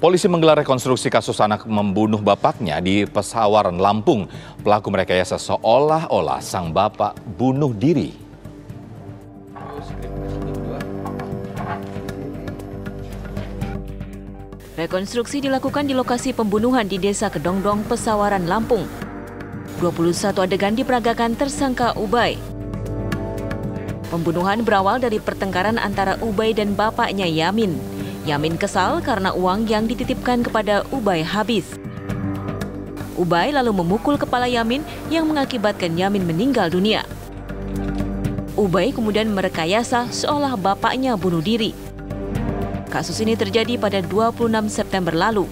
Polisi menggelar rekonstruksi kasus anak membunuh bapaknya di Pesawaran, Lampung. Pelaku merekayasa seolah-olah sang bapak bunuh diri. Rekonstruksi dilakukan di lokasi pembunuhan di Desa Kedongdong, Pesawaran, Lampung. 21 adegan diperagakan tersangka Ubay. Pembunuhan berawal dari pertengkaran antara Ubay dan bapaknya Yamin. Yamin kesal karena uang yang dititipkan kepada Ubay habis. Ubay lalu memukul kepala Yamin yang mengakibatkan Yamin meninggal dunia. Ubay kemudian merekayasa seolah bapaknya bunuh diri. Kasus ini terjadi pada 26 September lalu.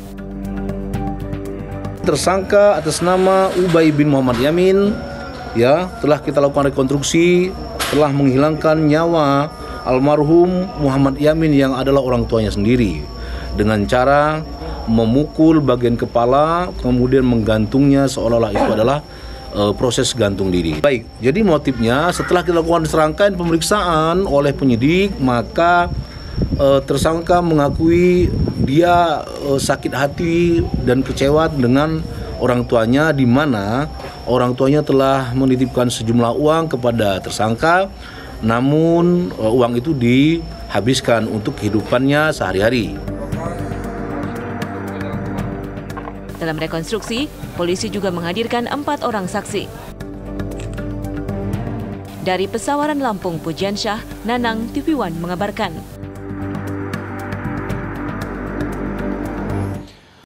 Tersangka atas nama Ubay bin Muhammad Yamin telah kita lakukan rekonstruksi, telah menghilangkan nyawa almarhum Muhammad Yamin yang adalah orang tuanya sendiri dengan cara memukul bagian kepala kemudian menggantungnya seolah-olah itu adalah proses gantung diri. Baik, jadi motifnya setelah kita lakukan serangkaian pemeriksaan oleh penyidik, maka tersangka mengakui dia sakit hati dan kecewa dengan orang tuanya, di mana orang tuanya telah menitipkan sejumlah uang kepada tersangka, namun uang itu dihabiskan untuk kehidupannya sehari-hari. Dalam rekonstruksi, polisi juga menghadirkan 4 orang saksi. Dari Pesawaran, Lampung, Pujiansyah, Nanang, TV One mengabarkan.